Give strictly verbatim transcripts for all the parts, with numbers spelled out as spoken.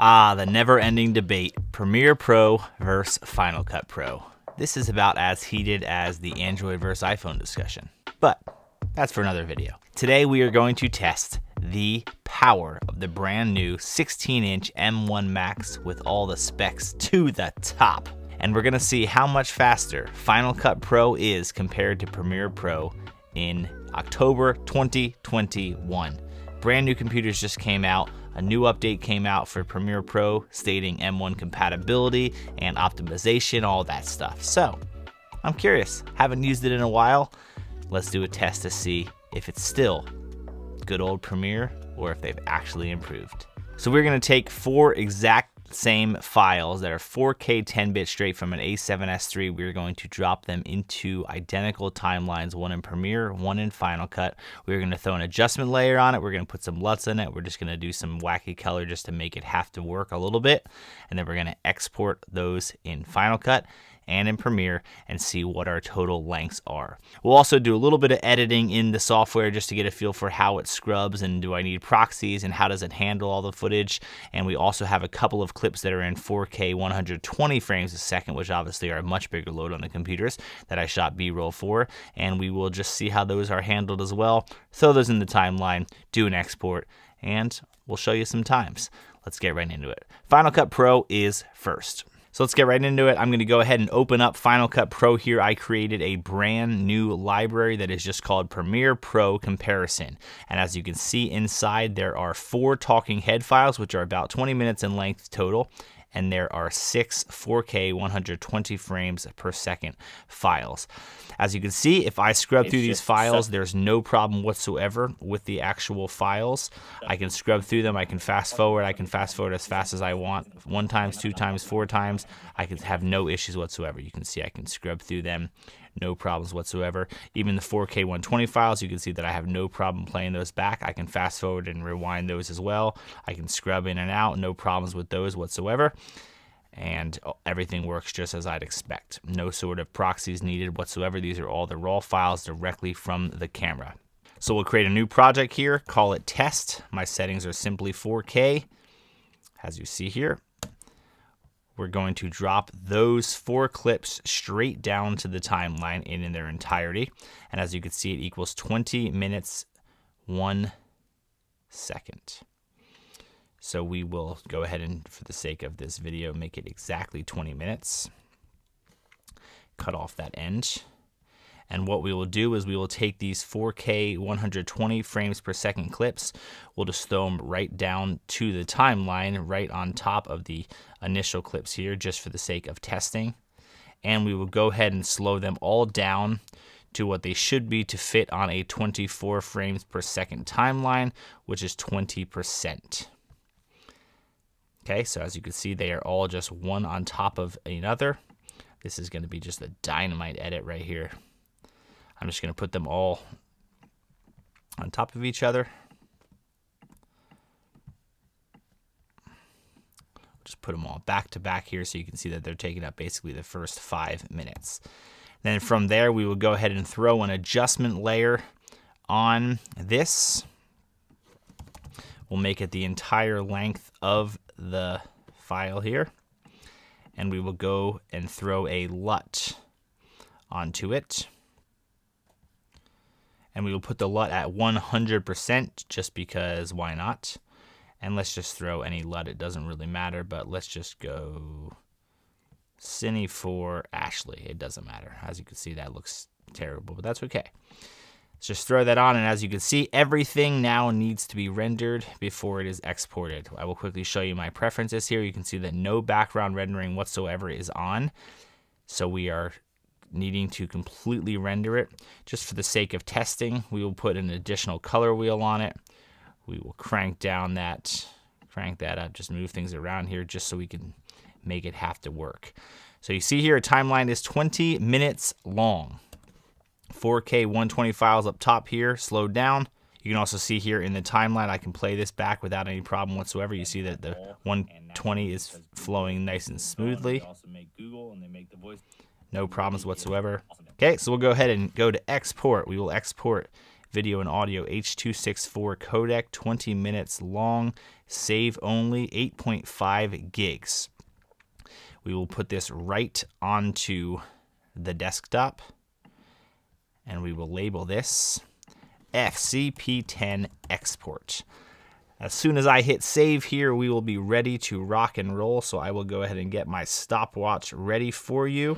Ah, the never-ending debate, Premiere Pro versus Final Cut Pro. This is about as heated as the Android versus iPhone discussion, but that's for another video. Today we are going to test the power of the brand new sixteen inch M one Max with all the specs to the top. And we're gonna see how much faster Final Cut Pro is compared to Premiere Pro in October twenty twenty-one. Brand new computers just came out. A new update came out for Premiere Pro stating M one compatibility and optimization, all that stuff. So I'm curious, haven't used it in a while. Let's do a test to see if it's still good old Premiere or if they've actually improved. So we're gonna take four exact same files that are four K ten bit straight from an A seven S three. We're going to drop them into identical timelines, one in Premiere, one in Final Cut. We're going to throw an adjustment layer on it. We're going to put some L U Ts in it. We're just going to do some wacky color just to make it have to work a little bit. And then we're going to export those in Final Cut and in Premiere and see what our total lengths are. We'll also do a little bit of editing in the software just to get a feel for how it scrubs and do I need proxies and how does it handle all the footage. And we also have a couple of clips that are in four K one hundred twenty frames a second, which obviously are a much bigger load on the computers that I shot B-roll for. And we will just see how those are handled as well. Throw those in the timeline, do an export, and we'll show you some times. Let's get right into it. Final Cut Pro is first. So let's get right into it. I'm gonna go ahead and open up Final Cut Pro here. I created a brand new library that is just called Premiere Pro Comparison. And as you can see inside, there are four talking head files, which are about twenty minutes in length total. And there are six four K one hundred twenty frames per second files. As you can see, if I scrub it's through these files, there's no problem whatsoever with the actual files. I can scrub through them, I can fast forward, I can fast forward as fast as I want, one times, two times, four times. I can have no issues whatsoever. You can see I can scrub through them, no problems whatsoever. Even the four K one twenty files, you can see that I have no problem playing those back. I can fast forward and rewind those as well. I can scrub in and out, no problems with those whatsoever. And everything works just as I'd expect. No sort of proxies needed whatsoever. These are all the raw files directly from the camera. So we'll create a new project here, call it test. My settings are simply four K, as you see here. We're going to drop those four clips straight down to the timeline in, in their entirety. And as you can see, it equals twenty minutes, one second. So we will go ahead and, for the sake of this video, make it exactly twenty minutes. Cut off that end. And what we will do is we will take these four K one hundred twenty frames per second clips. We'll just throw them right down to the timeline, right on top of the initial clips here, just for the sake of testing. And we will go ahead and slow them all down to what they should be to fit on a twenty-four frames per second timeline, which is twenty percent. Okay, so as you can see, they are all just one on top of another. This is going to be just a dynamite edit right here. I'm just going to put them all on top of each other. Just put them all back to back here so you can see that they're taking up basically the first five minutes. Then from there, we will go ahead and throw an adjustment layer on this. We'll make it the entire length of the file here. And we will go and throw a L U T onto it. And we will put the L U T at one hundred percent just because why not? And let's just throw any L U T. It doesn't really matter, but let's just go Cine for Ashley. It doesn't matter. As you can see, that looks terrible, but that's okay. Let's just throw that on, and as you can see, everything now needs to be rendered before it is exported. I will quickly show you my preferences here. You can see that no background rendering whatsoever is on. So we are needing to completely render it. Just for the sake of testing, we will put an additional color wheel on it. We will crank down that, crank that up, just move things around here just so we can make it have to work. So you see here, a timeline is twenty minutes long. four K one twenty files up top here, slowed down. You can also see here in the timeline, I can play this back without any problem whatsoever. You see that the one twenty is flowing nice and smoothly. No problems whatsoever. Okay, so we'll go ahead and go to export. We will export video and audio H two sixty-four codec, twenty minutes long, save only, eight point five gigs. We will put this right onto the desktop, and we will label this F C P ten export. As soon as I hit save here, we will be ready to rock and roll. So I will go ahead and get my stopwatch ready for you.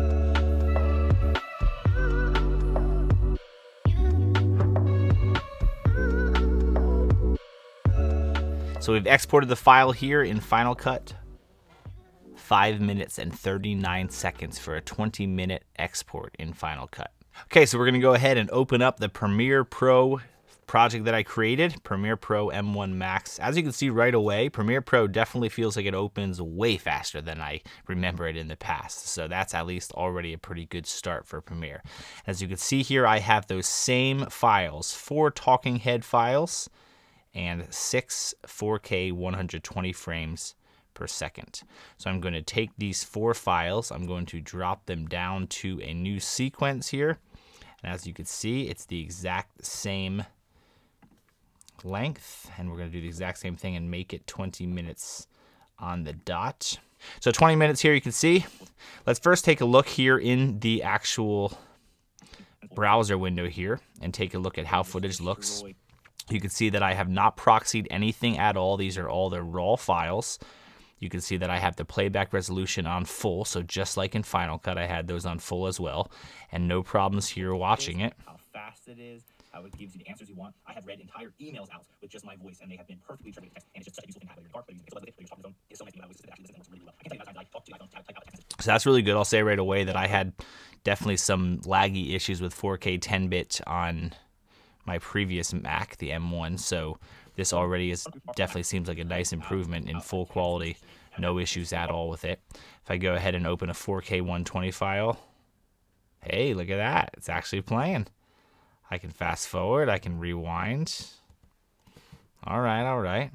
So we've exported the file here in Final Cut. five minutes and thirty-nine seconds for a twenty minute export in Final Cut. Okay, so we're gonna go ahead and open up the Premiere Pro project that I created, Premiere Pro M one Max. As you can see right away, Premiere Pro definitely feels like it opens way faster than I remember it in the past. So that's at least already a pretty good start for Premiere. As you can see here, I have those same files, four talking head files and six four K one hundred twenty frames per second. So I'm going to take these four files, I'm going to drop them down to a new sequence here. And as you can see, it's the exact same length, and we're going to do the exact same thing and make it twenty minutes on the dot. So twenty minutes here, you can see. Let's first take a look here in the actual browser window here and take a look at how footage looks. You can see that I have not proxied anything at all. These are all the raw files. You can see that I have the playback resolution on full, so just like in Final Cut, I had those on full as well, and no problems here watching it. How fast it is, how it gives you the answers you want. I have read entire emails out with just my voice, and they have been perfectly translated text, and it's just such a useful thing to have when you're dark, but you're talking to the phone. It's so nice when I listen to actually listen to it really well. I can tell you that I talk to you, I don't type out text. So that's really good. I'll say right away that I had definitely some laggy issues with four K ten bit on my previous Mac, the M one, so this already is definitely seems like a nice improvement in full quality. No issues at all with it. If I go ahead and open a four K one twenty file, hey, look at that. It's actually playing. I can fast forward. I can rewind. All right, all right.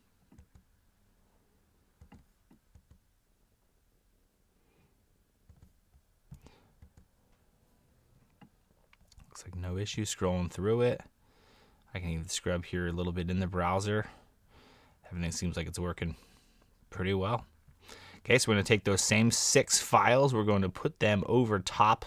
Looks like no issue scrolling through it. I can even scrub here a little bit in the browser. Everything seems like it's working pretty well. Okay, so we're going to take those same six files. We're going to put them over top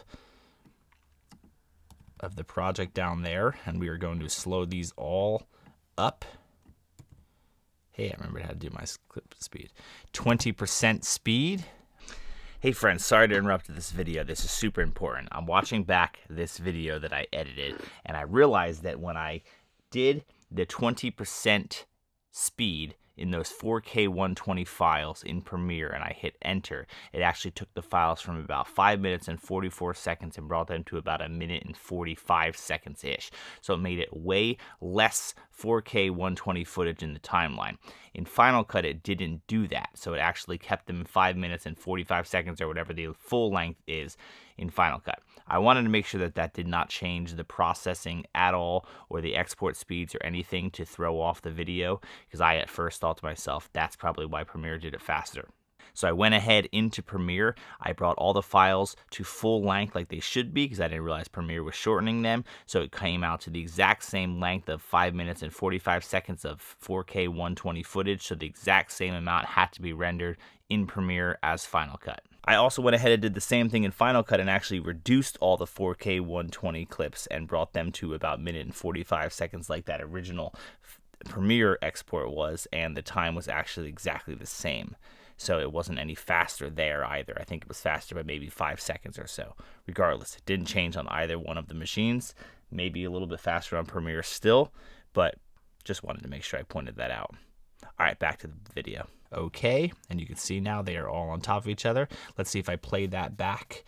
of the project down there, and we are going to slow these all up. Hey, I remembered how to do my clip speed. twenty percent speed. Hey friends, sorry to interrupt this video. This is super important. I'm watching back this video that I edited, and I realized that when I did the twenty percent speed in those four K one twenty files in Premiere and I hit enter, it actually took the files from about five minutes and forty-four seconds and brought them to about a minute and forty-five seconds ish. So it made it way less four K one twenty footage in the timeline. In Final Cut, it didn't do that, so it actually kept them in five minutes and forty-five seconds or whatever the full length is in Final Cut. I wanted to make sure that that did not change the processing at all or the export speeds or anything to throw off the video, because I at first thought to myself, that's probably why Premiere did it faster. So I went ahead into Premiere, I brought all the files to full length like they should be, because I didn't realize Premiere was shortening them, so it came out to the exact same length of five minutes and forty-five seconds of four K one twenty footage, so the exact same amount had to be rendered in Premiere as Final Cut. I also went ahead and did the same thing in Final Cut and actually reduced all the four K one twenty clips and brought them to about a minute and forty-five seconds like that original Premiere export was, and the time was actually exactly the same. So it wasn't any faster there either. I think it was faster by maybe five seconds or so. Regardless, it didn't change on either one of the machines. Maybe a little bit faster on Premiere still, but just wanted to make sure I pointed that out. All right, back to the video. Okay, and you can see now they are all on top of each other. Let's see if I play that back.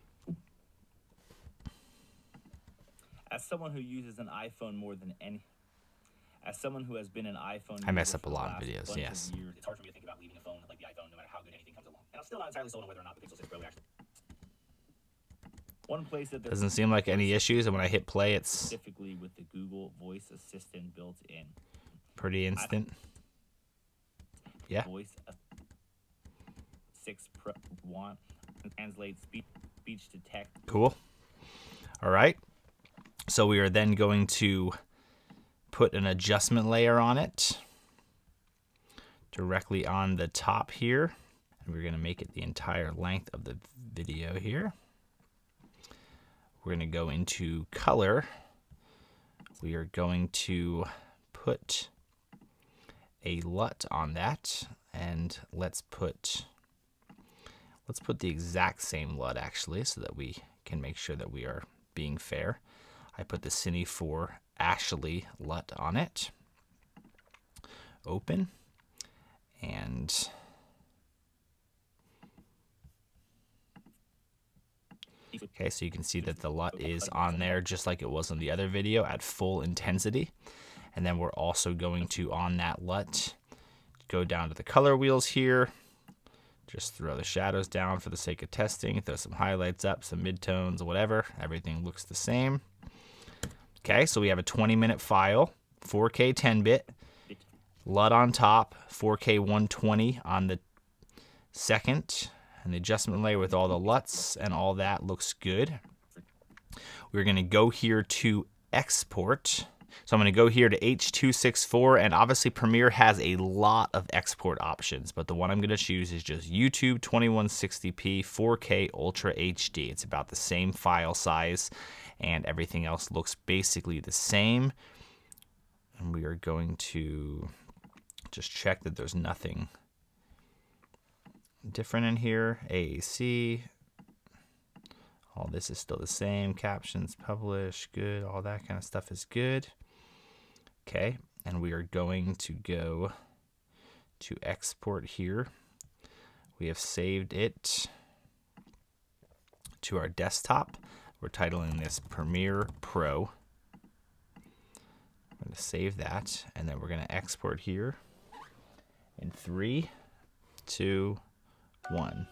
As someone who uses an iPhone more than any, as someone who has been an iPhone, I mess up a lot of videos. Yes. Years, it's hard for me to think about leaving a phone like the iPhone, no matter how good anything comes along. And I'm still not entirely sold on whether or not the Pixel six Pro actually. One place that doesn't seem like any issues, and when I hit play, it's specifically with the Google Voice Assistant built in. Pretty instant. Yeah. Voice six Pro one translate speech speech to text. Cool. All right. So we are then going to put an adjustment layer on it directly on the top here. And we're going to make it the entire length of the video here. We're going to go into color. We are going to put a L U T on that, and let's put let's put the exact same L U T actually, so that we can make sure that we are being fair. I put the Cine four Ashley L U T on it. Open. And okay, so you can see that the L U T is on there just like it was on the other video at full intensity. And then we're also going to, on that L U T, go down to the color wheels here. Just throw the shadows down for the sake of testing. Throw some highlights up, some midtones, whatever. Everything looks the same. Okay, so we have a twenty minute file, four K ten bit, L U T on top, four K one twenty on the second, and the adjustment layer with all the L U Ts and all that looks good. We're going to go here to export. So I'm going to go here to H two sixty-four, and obviously Premiere has a lot of export options, but the one I'm going to choose is just YouTube twenty-one sixty p four K Ultra H D. It's about the same file size, and everything else looks basically the same. And we are going to just check that there's nothing different in here. A A C. All this is still the same. Captions, publish, good. All that kind of stuff is good. Okay, and we are going to go to export here. We have saved it to our desktop. We're titling this Premiere Pro. I'm going to save that, and then we're going to export here in three, two, one.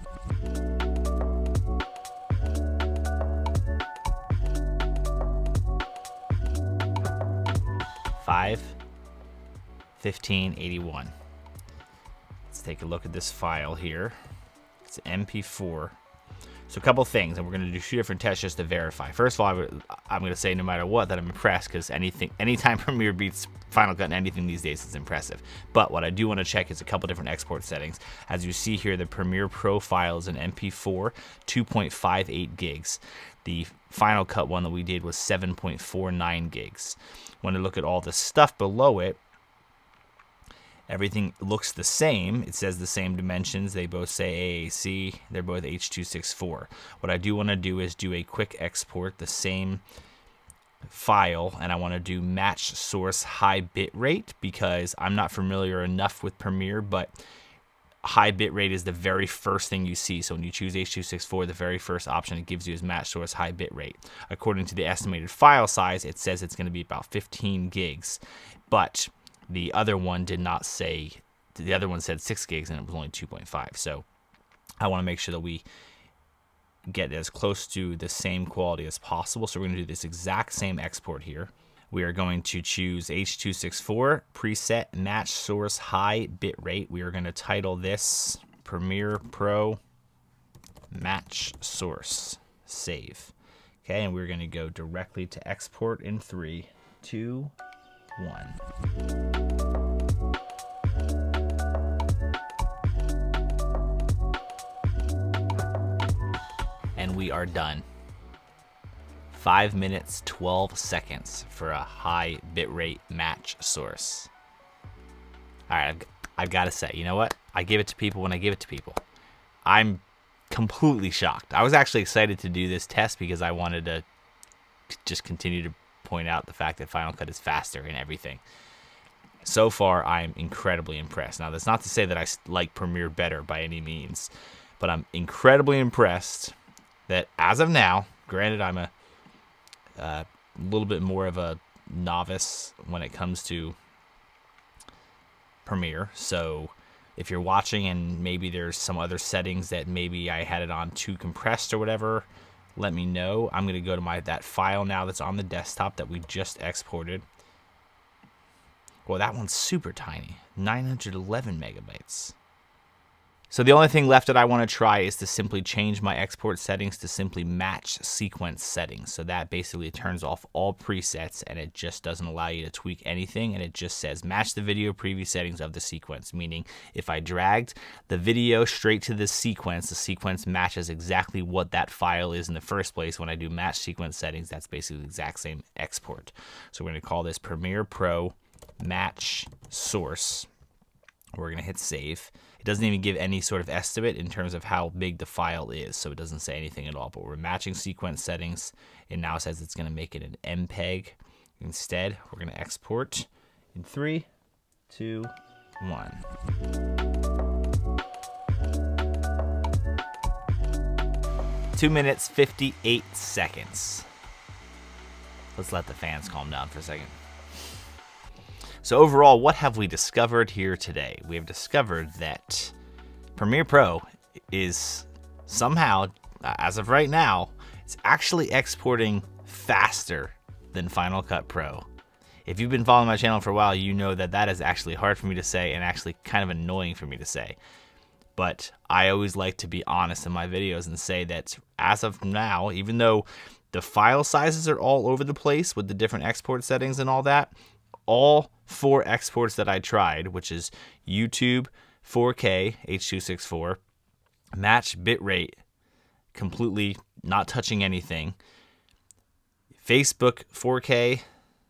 five fifteen eighty-one. Let's take a look at this file here. It's M P four. So a couple things, and we're going to do two different tests just to verify. First of all, I'm going to say no matter what that I'm impressed, because anything, anytime Premiere beats Final Cut in anything these days is impressive. But what I do want to check is a couple different export settings. As you see here, the Premiere Pro file is an M P four, two point five eight gigs. The Final Cut one that we did was seven point four nine gigs. When I look at all the stuff below it, everything looks the same. It says the same dimensions. They both say A A C. They're both H two sixty-four. What I do want to do is do a quick export, the same file, and I want to do match source high bit rate, because I'm not familiar enough with Premiere, but high bit rate is the very first thing you see. So when you choose H two sixty-four, the very first option it gives you is match source high bit rate. According to the estimated file size, it says it's going to be about fifteen gigs, but the other one did not say, the other one said six gigs and it was only two point five. So I want to make sure that we get as close to the same quality as possible. So we're going to do this exact same export here. We are going to choose H two sixty-four, preset match source high bit rate. We are going to title this Premiere Pro match source, save. Okay, and we're going to go directly to export in three, two, one. And we are done. Five minutes, twelve seconds for a high bitrate match source. All right, I've, I've got to say, you know what? I give it to people when I give it to people. I'm completely shocked. I was actually excited to do this test because I wanted to just continue to point out the fact that Final Cut is faster in everything. So far, I'm incredibly impressed. Now, that's not to say that I like Premiere better by any means, but I'm incredibly impressed that as of now, granted I'm a uh, little bit more of a novice when it comes to Premiere, so if you're watching and maybe there's some other settings that maybe I had it on too compressed or whatever, let me know. I'm going to go to my that file now that's on the desktop that we just exported. Well, that one's super tiny, nine hundred eleven megabytes. So the only thing left that I want to try is to simply change my export settings to simply match sequence settings. So that basically turns off all presets and it just doesn't allow you to tweak anything, and it just says match the video preview settings of the sequence, meaning if I dragged the video straight to the sequence, the sequence matches exactly what that file is in the first place. When I do match sequence settings, that's basically the exact same export. So we're going to call this Premiere Pro match source. We're going to hit save. It doesn't even give any sort of estimate in terms of how big the file is, so it doesn't say anything at all. But we're matching sequence settings. It now says it's going to make it an M P E G. Instead, we're going to export in three, two, one. Two minutes, fifty-eight seconds. Let's let the fans calm down for a second. So overall, what have we discovered here today? We have discovered that Premiere Pro is somehow, as of right now, it's actually exporting faster than Final Cut Pro. If you've been following my channel for a while, you know that that is actually hard for me to say and actually kind of annoying for me to say. But I always like to be honest in my videos and say that as of now, even though the file sizes are all over the place with the different export settings and all that, all four exports that I tried, which is YouTube four K H two sixty-four, match bitrate, completely not touching anything, Facebook four K,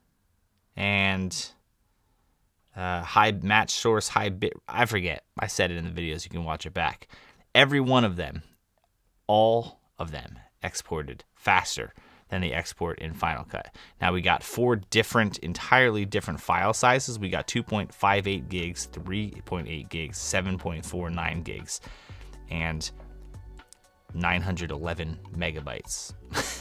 and uh, high match source, high bit, I forget, I said it in the videos, you can watch it back. Every one of them, all of them exported faster than the export in Final Cut. Now we got four different, entirely different file sizes. We got two point five eight gigs, three point eight gigs, seven point four nine gigs, and nine hundred eleven megabytes.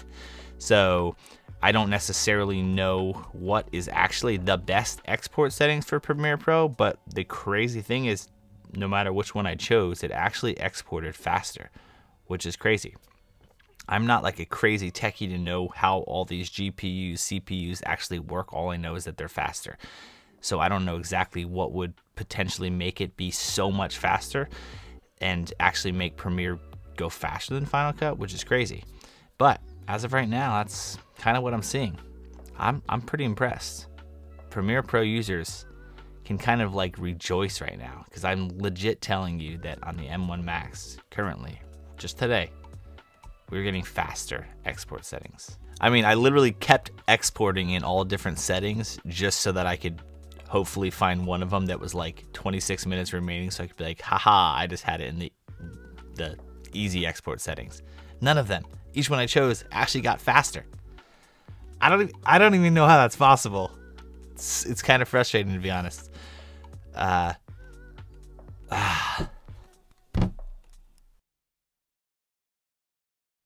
So I don't necessarily know what is actually the best export settings for Premiere Pro, but the crazy thing is no matter which one I chose, it actually exported faster, which is crazy. I'm not like a crazy techie to know how all these G P Us, C P Us actually work. All I know is that they're faster. So I don't know exactly what would potentially make it be so much faster and actually make Premiere go faster than Final Cut, which is crazy. But as of right now, that's kind of what I'm seeing. I'm, I'm pretty impressed. Premiere Pro users can kind of like rejoice right now because I'm legit telling you that on the M one Max currently, just today, we're getting faster export settings. I mean, I literally kept exporting in all different settings just so that I could hopefully find one of them that was like twenty-six minutes remaining, so I could be like, haha, I just had it in the the easy export settings. None of them, each one I chose, actually got faster. I don't, I don't even know how that's possible. It's, it's kind of frustrating, to be honest. Uh, uh,